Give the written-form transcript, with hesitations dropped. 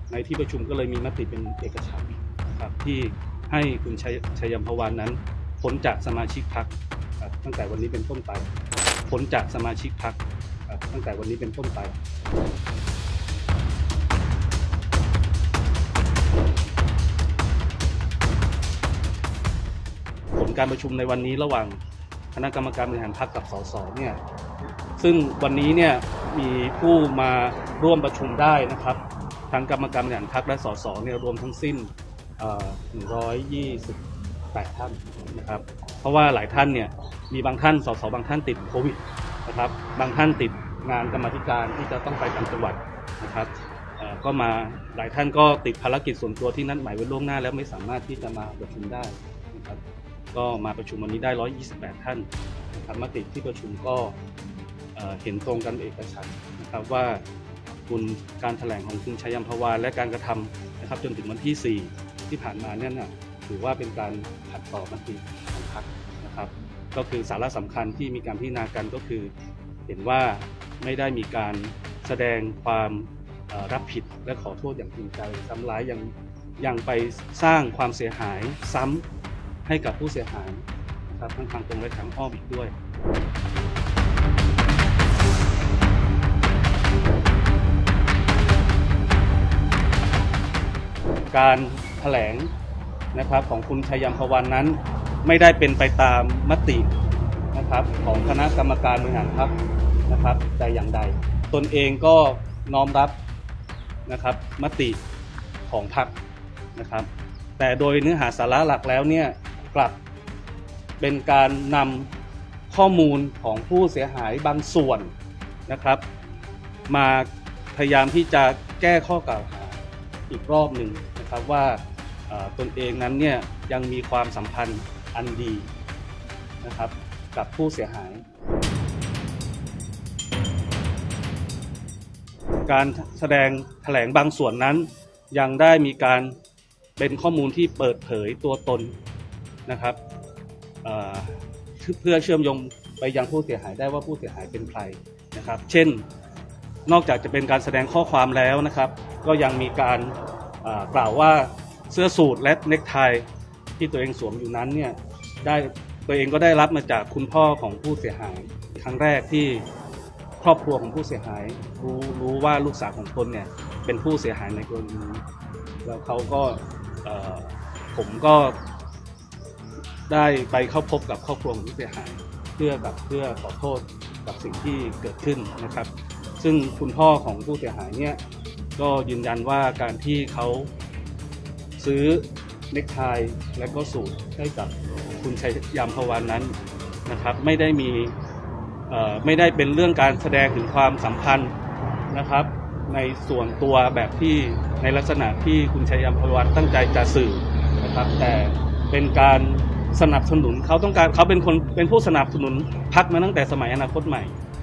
ในที่ประชุมก็เลยมีมติเป็นเอกฉันท์นะครับที่ให้คุณชัยพวานนั้นพ้นจากสมาชิกพรรคตั้งแต่วันนี้เป็นต้นไปพ้นจากสมาชิกพรรคตั้งแต่วันนี้เป็นต้นไปผลการประชุมในวันนี้ระหว่างคณะกรรมการบริหารพรรคกับสสเนี่ยซึ่งวันนี้เนี่ยมีผู้มาร่วมประชุมได้นะครับทั้งกรรมการบริหารพรรคและสสเนี่ยรวมทั้งสิ้น128 ท่านนะครับเพราะว่าหลายท่านเนี่ยมีบางท่านสสบางท่านติดโควิดนะครับบางท่านติดงานกรรมาธิการที่จะต้องไปต่างจังหวัดนะครับก็มาหลายท่านก็ติดภารกิจส่วนตัวที่นัดหมายไว้ล่วงหน้าแล้วไม่สามารถที่จะมาประชุมได้นะครับก็มาประชุมวันนี้ได้128 ท่านนะครับมติที่ประชุมก็เห็นตรงกันเอกฉันท์นะครับว่าการแถลงของคุณชัยพวานและการกระทำนะครับจนถึงวันที่4ที่ผ่านมาเนี่ยถือว่าเป็นการขัดต่อมติของพรรคนะครับก็คือสาระสำคัญที่มีการพิจารณากันก็คือเห็นว่าไม่ได้มีการแสดงความรับผิดและขอโทษอย่างจริงใจซ้ำร้ายยังไปสร้างความเสียหายซ้ำให้กับผู้เสียหายนะครับทั้งทางตรงและทางอ้อมอีกด้วยการแถลงนะครับของคุณชัยพวานนั้นไม่ได้เป็นไปตามมตินะครับของคณะกรรมการบริหารพรรคนะครับแต่อย่างใดตนเองก็น้อมรับนะครับมติของพรรคนะครับแต่โดยเนื้อหาสาระหลักแล้วเนี่ยกลับเป็นการนำข้อมูลของผู้เสียหายบางส่วนนะครับมาพยายามที่จะแก้ข้อกล่าวหาอีกรอบหนึ่งนะครับว่าตนเองนั้นเนี่ยยังมีความสัมพันธ์อันดีนะครับกับผู้เสียหายการแสดงแถลงบางส่วนนั้นยังได้มีการเป็นข้อมูลที่เปิดเผยตัวตนนะครับเพื่อเชื่อมโยงไปยังผู้เสียหายได้ว่าผู้เสียหายเป็นใครนะครับเช่นนอกจากจะเป็นการแสดงข้อความแล้วนะครับก็ยังมีการกล่าวว่าเสื้อสูทและเนคไทที่ตัวเองสวมอยู่นั้นเนี่ยตัวเองก็ได้รับมาจากคุณพ่อของผู้เสียหายครั้งแรกที่ครอบครัวของผู้เสียหายรู้ว่าลูกสาวของตนเนี่ยเป็นผู้เสียหายในกรณีนี้แล้วเขาก็ผมก็ได้ไปเข้าพบกับครอบครัวของผู้เสียหายเพื่อขอโทษกับสิ่งที่เกิดขึ้นนะครับซึ่งคุณพ่อของผู้เสียหายเนี่ยก็ยืนยันว่าการที่เขาซื้อเนคไทและก็สูทให้กับคุณชัยพวานนั้นนะครับไม่ได้เป็นเรื่องการแสดงถึงความสัมพันธ์นะครับในส่วนตัวแบบที่ในลักษณะที่คุณชัยพวานตั้งใจจะสื่อนะครับแต่เป็นการสนับสนุนเขาเป็นผู้สนับสนุนพรรคมาตั้งแต่สมัยอนาคตใหม่